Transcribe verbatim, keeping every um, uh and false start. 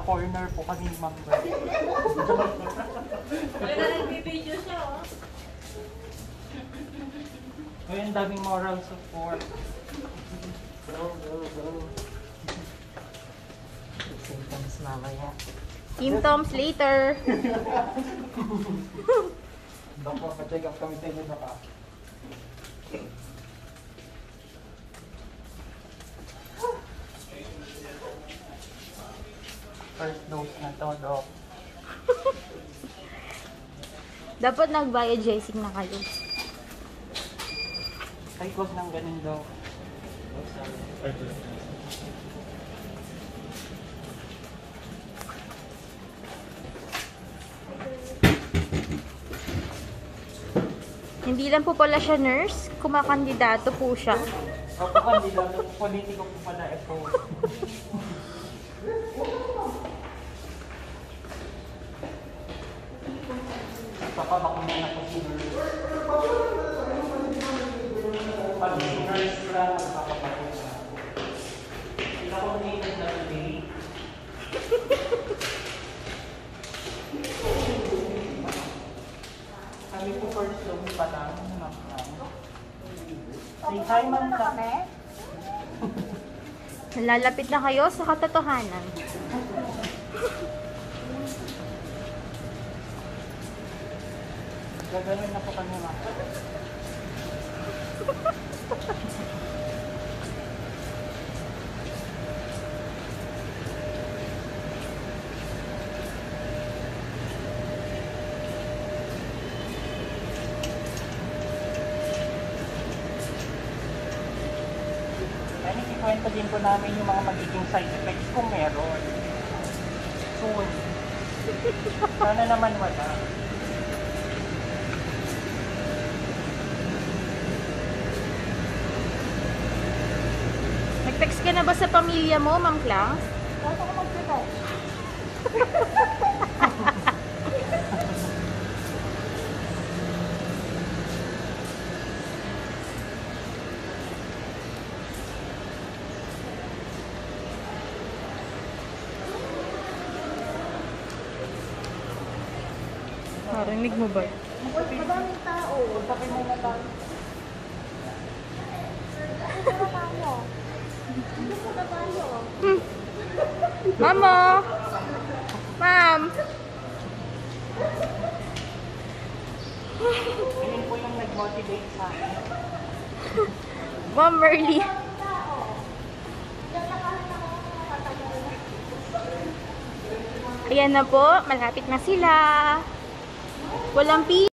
Na-corner po kami ni Ma'am. Wala na nagbibideo siya, oh. Ngayon, daming moral support. Go, go, go. Symptoms mamaya. Symptoms later. Baka pa-check up kami sa inyo baka. First dose na to, Doc. Dapat nag-biogesic na kayo. Ay, close ng ganun, Doc. Hindi lang po pala siya nurse, kumakandidato po siya. Opo, kandidato. Politiko po pala ito. Papabakuna na po si nurse. Pag nurse lang, papapakuna. Sila ko native na today. Kami po first dose pa lang. Say hi, Ma'am Kame. Lalapit na kayo sa katotohanan. Gagawin na po kami, Ma'am. Ay, ikikwento din po namin yung mga magiging side effects kung meron. Soon. Sana naman wala. Nag-text ka na ba sa pamilya mo, Ma'am Clang? Bakit ako mag-text? Narinig mo ba? Madaming tao. Sabi mo na tayo. Ano na tayo? Ano na tayo? Mamo! Ma'am! Ayun po yung nag-motivate sa akin. Ma'am Merly. Ayan na po, malapit na sila. Walang pi